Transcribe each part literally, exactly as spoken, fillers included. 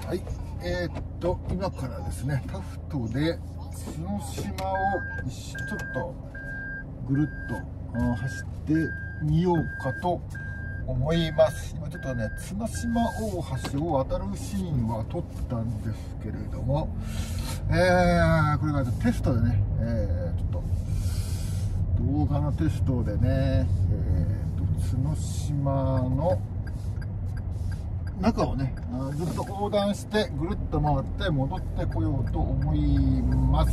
はい、えー、っと今からですね、タフトで角島をちょっとぐるっと走ってみようかと思います。今ちょっとね、角島大橋を渡るシーンは撮ったんですけれども、えー、これがテストでね、えー、ちょっと動画のテストでね、えー、と角島の中をねずっと横断してぐるっと回って戻ってこようと思います。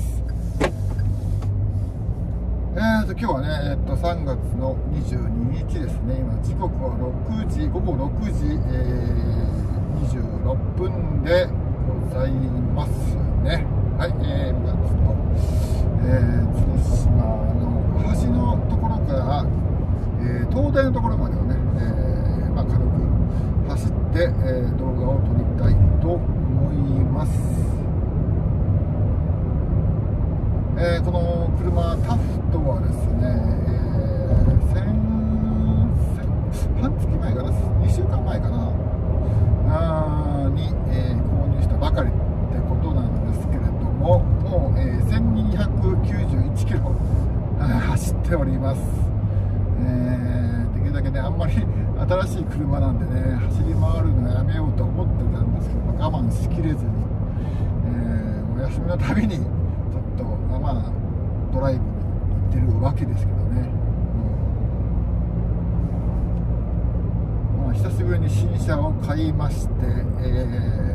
えーと今日はね、えー、とさんがつのにじゅうににちですね。今時刻はろくじごごろくじ、えー、にじゅうろっぷんでございますね。はい、えー、今ちょっと、えー、角島の橋のところから、えー、東大のところまでをね、えーまあ、軽く走って、えー、動画を撮りたいと思います。えー、この車タフトはですね、えー、先半月前かな、にしゅうかんまえかなあに、えー、購入したばかりってことなんですけれども、もう、えー、せんにひゃくきゅうじゅういちキロ走っております。えー、できるだけね、あんまり新しい車なんでね、走り回るのやめようと思ってたんですけど、我慢しきれずに、えー、お休みのたびにちょっと、まあ、ドライブに行ってるわけですけどね、うんまあ、久しぶりに新車を買いまして、え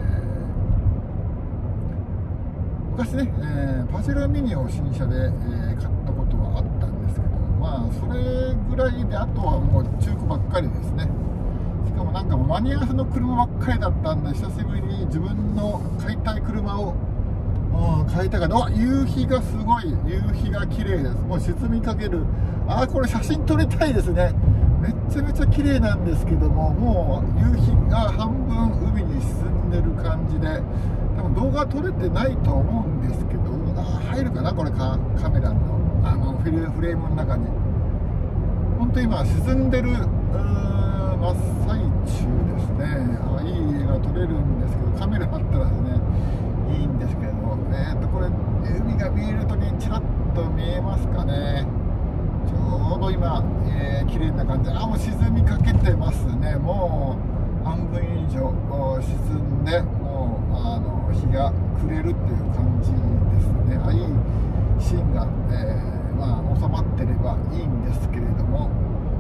ー、昔ね、えー、パジェロミニを新車で、えー、買ったことはあったんですけど、まあそれぐらいで、あとはもう中古ばっかりですね。しかもなんかマニアの車ばっかりだったんで、久しぶりに自分の買いたい車を、うん、買いたかった。あ、夕日がすごい、夕日が綺麗です。もう沈みかける。あ、これ写真撮りたいですね。めっちゃめちゃ綺麗なんですけども、もう夕日が半分海に沈んでる感じで、多分動画撮れてないと思うんですけど、あ、入るかなこれか、カメラのあのフレフレームの中に。本当今沈んでる真っ最中ですね。あ、いい絵が撮れるんですけど、カメラあったらですねいいんですけど、えー、とこれ海が見えるときにちらっと見えますかね。ちょうど今、えー、綺麗な感じ。あ、もう沈みかけてますね。もう半分以上沈んで、もうあの日が暮れるっていう感じですね。あ、いいシーンが、えー、まあ収まってればいいんですけれども、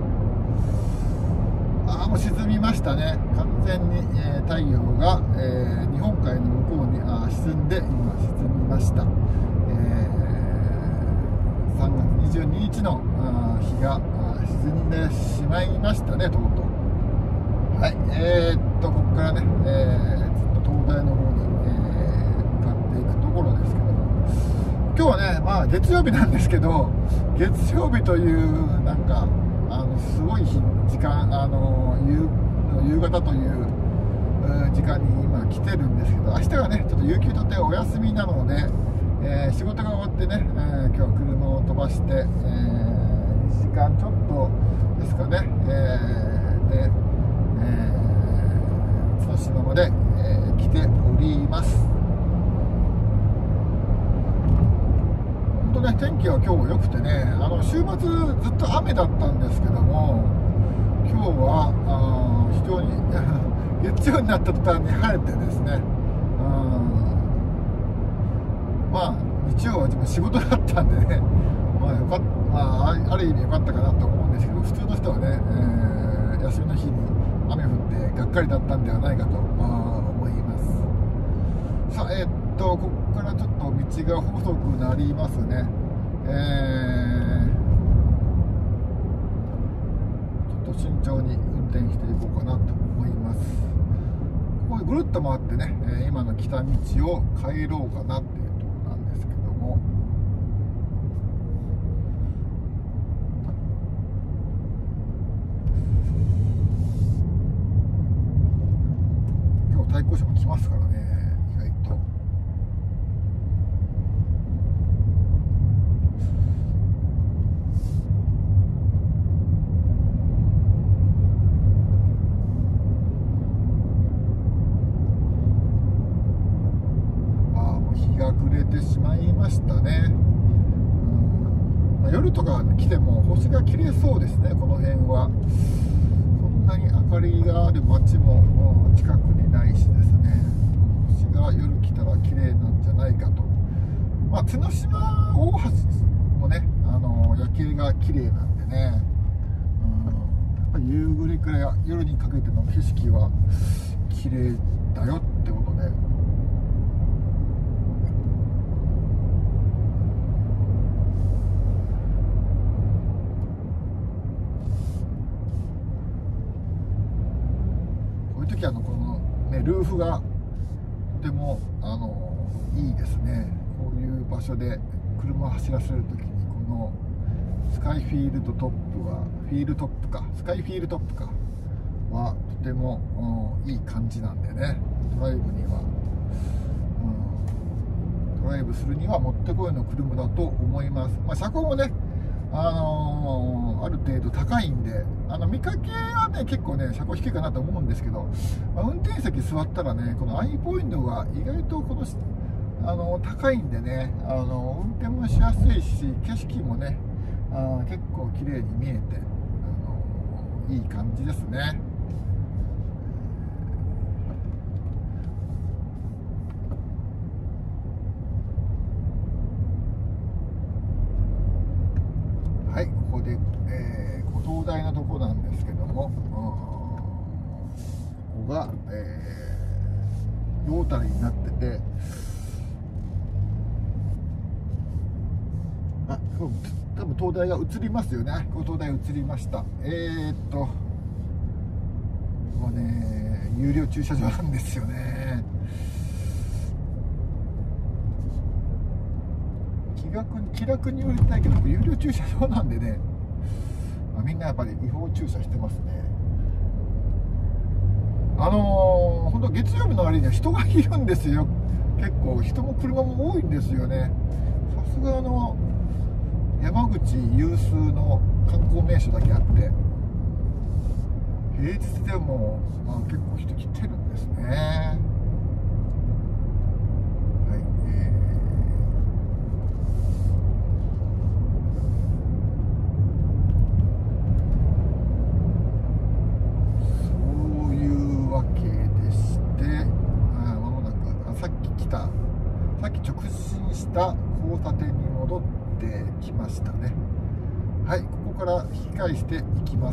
あ、もう沈みましたね。完全に、えー、太陽が、えー、日本海の向こうにあ沈んで、今沈みました。えー、さんがつにじゅうににちのあ日が沈んでしまいましたね、とうとう。はい、えー、っとここからね、えー、ずっと東大の方に、えー、向かっていくところですけども、今日はね、まあ月曜日なんですけど、月曜日というなんかあのすごい日時間、あの 夕, 夕方という時間に今来てるんですけど、明日はねちょっと有給取ってお休みなので、えー、仕事が終わってね、えー、今日は車を飛ばして、えー、にじかんちょっとですかね、えー、で、えー、角島まで、えー、来ております。本当ね、天気は今日良くてね、あの週末ずっと雨だったんですけども、今日はあ非常に月曜になった途端に晴れてですね、うん、まあ日曜は自分仕事だったんでね、まあよかっ、まあ、ある意味良かったかなと思うんですけど、普通の人はね、えー、休みの日に雨降ってがっかりだったんではないかと思います。さあ、えー、っとここからちょっと道が細くなりますね。えー慎重に運転していこうかなと思います。ここぐるっと回ってね、今の来た道を帰ろうかなっていうところなんですけども、今日対向車も来ますからね、意外と。 日が暮れてしまいましたね。うん、まあ、夜とか来ても星が綺麗そうですね。この辺はそんなに明かりがある街ももう近くにないしですね、星が夜来たら綺麗なんじゃないかと。まあ、角島大橋もね、あの夜景が綺麗なんでね、うん、やっぱり夕暮れから夜にかけての景色は綺麗だよってことで、こういう時はあのこの、ね、ルーフがとてもあのいいですね。こういう場所で車を走らせる時にこのスカイフィールドトップはフィールトップかスカイフィールトップかはとても、うん、いい感じなんでね、ドライブには、うん、ドライブするにはもってこいの車だと思います。まあ、車高もね、あのー、ある程度高いんで、あの見かけはね結構ね車高低いかなと思うんですけど、まあ、運転席座ったらねこのアイポイントが意外とこのあの高いんでね、あの運転もしやすいし景色もねあ結構綺麗に見えて、あのいい感じですね。はい、ここで、えー、古灯台のとこなんですけども、ここが、えー、ロータリーになってて、あ、多分灯台が映りますよね。この灯台映りました。えー、っともうね有料駐車場なんですよね。気楽に気楽に寄りたいけど有料駐車場なんでね、まあ、みんなやっぱり違法駐車してますね。あのー、本当月曜日の割には人がいるんですよ。結構人も車も多いんですよね。さすがの山口有数の観光名所だけあって平日でも、まあ、結構人来てるんですね。はい、えー、そういうわけでして、まもなくあさっき来たさっき直進した交差点に戻ってきましたね。はい、ここから引き返していきます。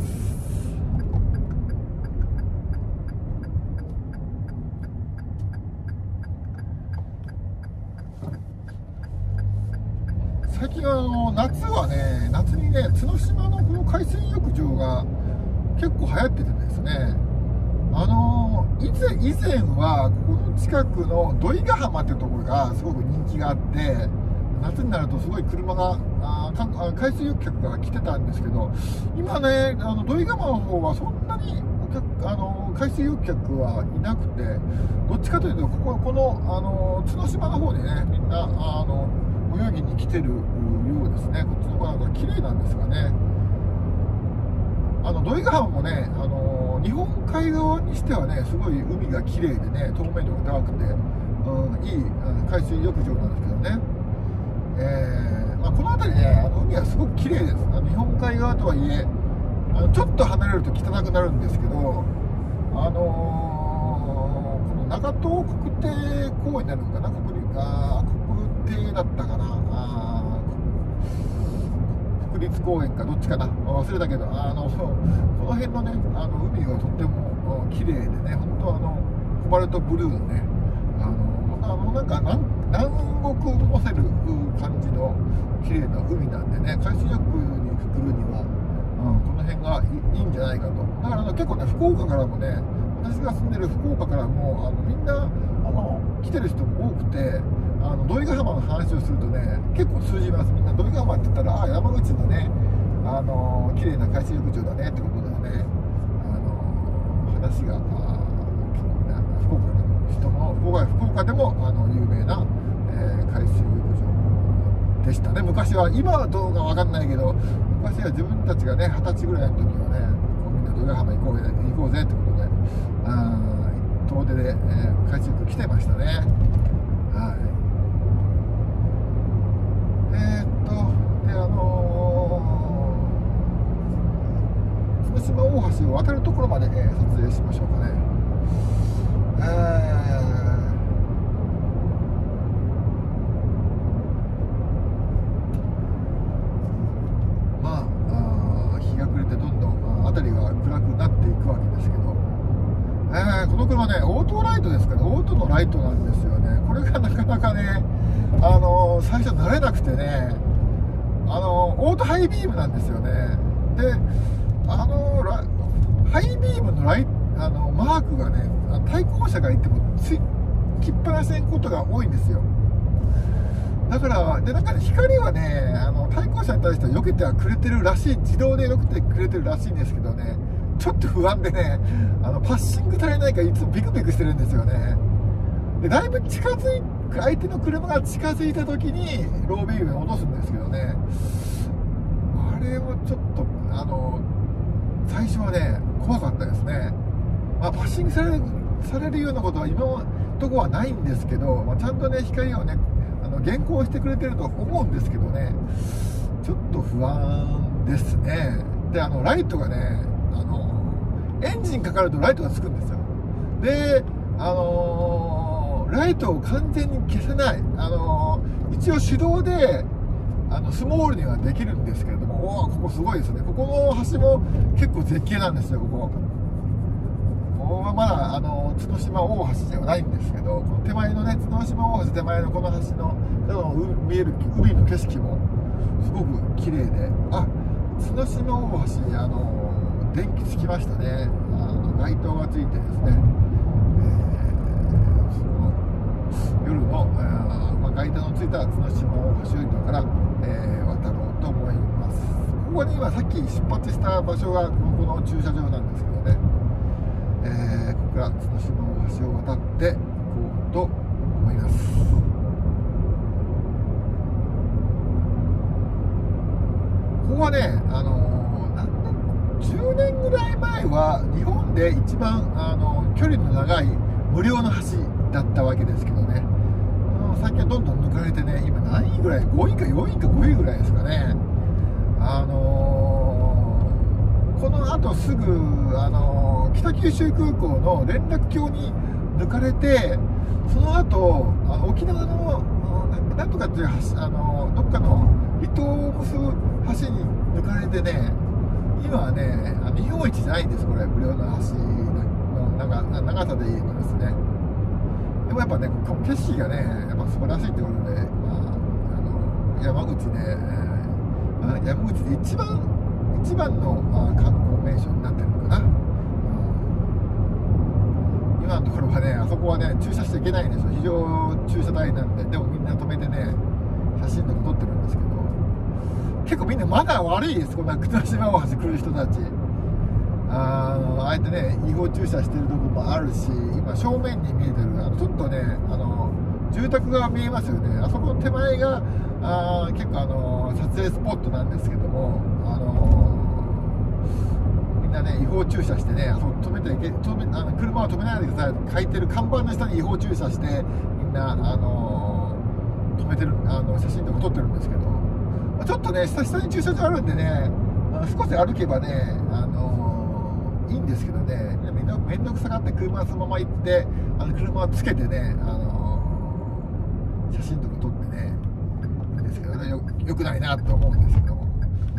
最近あの夏はね夏にね角島のこの海水浴場が結構流行っててですね、あの以前以前はここの近くの土井ヶ浜っていうところがすごく人気があって、夏になるとすごい車があ海水浴客が来てたんですけど、今ねあの土井ヶ浜の方はそんなにお客あの海水浴客はいなくて、どっちかというとこここのあの角島の方にねみんなあの泳ぎに来てるようですね。こっちの方がなんか綺麗なんですがね。あの土井ヶ浜もね、あの日本海側にしてはねすごい海が綺麗でね透明度が高くて、うん、いい海水浴場なんですけどね。えーまあ、この辺りねあの海はすごく綺麗です。あの日本海側とはいえあのちょっと離れると汚くなるんですけど、あのー、この長東国定公園になるのかな、国立あ国定だったかなあ国立公園かどっちかな忘れたけど、あのこの辺のねあの海がとっても綺麗でね、本当あのコバルトブルーのねあのあのなんか南国を持せる感じの綺麗な海なんでね、海水浴に来るには、うん、この辺がいいんじゃないかと。だからあの結構ね福岡からもね、私が住んでる福岡からもあのみんなあの来てる人も多くて、あの土井ヶ浜の話をするとね結構通じます。みんな土井ヶ浜って言ったらあ山口のねあの綺麗な海水浴場だねってことでね、あの話があ結構ね福岡でも人も福岡福岡でもあの有名な、えー、海水浴場でしたね。昔は、今はどうかわかんないけど、昔は自分たちがね二十歳ぐらいの時はねこうみんな土井ヶ浜行こうぜ行こうぜってことであ遠出で、えー、海水浴来てましたね。はい。 えー、っとであのー、角島大橋を渡るところまで、えー、撮影しましょうかね。えー辺りが暗くなっていくわけですけど、えー、この車ねオートライトですから、オートのライトなんですよね。これがなかなかね、あのー、最初慣れなくてね、あのー、オートハイビームなんですよね。で、あのー、ハイビームのライあのマークがね、対向車がいてもつきっぱなしのことが多いんですよ。だからでなんかね、光はね、あの対向車に対しては避けてはくれてるらしい、自動で避けてくれてるらしいんですけどね、ちょっと不安でね、あのパッシング足りないからいつもビクビクしてるんですよね。でだいぶ近づい相手の車が近づいた時にロービームに落とすんですけどね、あれをちょっとあの最初はね怖かったですね。まあ、パッシングされる、されるようなことは今のとこはないんですけど、まあ、ちゃんとね光をね原稿してくれてると思うんですけどね、ちょっと不安ですね。であのライトがね、あのエンジンかかるとライトがつくんですよ。であのライトを完全に消せない、あの一応手動であのスモールにはできるんですけれども、おーここすごいですね。ここの橋も結構絶景なんですよ。ここここはまだあの角島大橋ではないんですけど、この手前のね角島大橋手前のこの橋の見える海の景色もすごく綺麗で、あ、角島大橋、あの電気つきましたね。あの街灯がついてですね、えー、その夜の、あまあ、街灯のついた角島大橋を今から、えー、渡ろうと思います。ここに今さっき出発した場所がこの、この駐車場なんですけどね、えー、ここから角島大橋を渡っていこうと思います。ここはね、あのー、なんじゅうねんぐらい前は日本で一番、あのー、距離の長い無料の橋だったわけですけどね、最近はどんどん抜かれてね、今何位ぐらい、ごいかよんいかごいぐらいですかね。あのー、このあとすぐ、あのー、北九州空港の連絡橋に抜かれて、その後あの沖縄のなんとかっていう橋、あのー、どっかの離島を結ぶ橋に抜かれてね、今はね日本一じゃないんです、これ無料の橋の 長, 長さで言えばですね。でもやっぱね、この景色がねやっぱ素晴らしいってことで、まあ、あの山口ね、まあ、山口で一番一番の、まあ、観光名所になってるのかな、うん、今のところはね、あそこはね駐車しちゃいけないんですよ、非常駐車帯なんで。でもみんな止めてね写真とか撮ってるんですけど、結構みんなマナー悪いです。こんな角島大橋来る人たち、あのあえてね違法駐車してるところもあるし、今正面に見えてるあのちょっとね、あの住宅が見えますよね。あそこの手前があ結構あの撮影スポットなんですけども、あのみんなね違法駐車してね、あそこ止めていけ止めあの車は止めないでください書いてる看板の下に違法駐車してみんなあの止めてるあの写真とか撮ってるんですけど、ちょっとね下下に駐車場あるんでね、少し歩けばね、あのー、いいんですけどね、みんな面倒くさがって車そのまま行ってあの車をつけてね、あのー、写真とか撮ってねいいんですけどね、よ, よくないなと思うんですけども、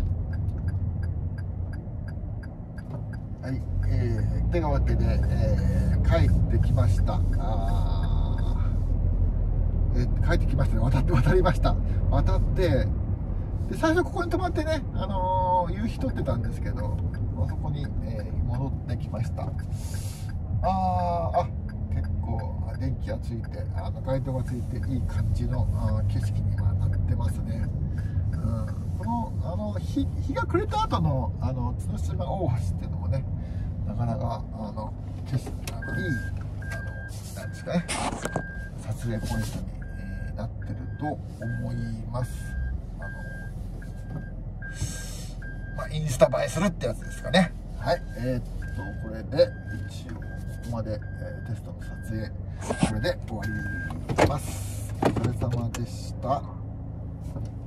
はい、えー、てなわけで、えー、帰ってきました。あー、えー、帰ってきましたね。渡って渡りました。渡ってで最初ここに泊まってね、あのー、夕日撮ってたんですけど、そこに、えー、戻ってきました。あーあ結構電気がついて、あの街灯がついていい感じの景色にはなってますね。うん、このあの 日, 日が暮れた後のあの角島大橋っていうのもね、なかなかあの景色あのいいあのなんですかね、撮影ポイントに、えー、なってると思います。まあ、インスタ映えするってやつですかね。はい、えー、っとこれで一応ここまで、えー、テストの撮影これで終わります。お疲れ様でした。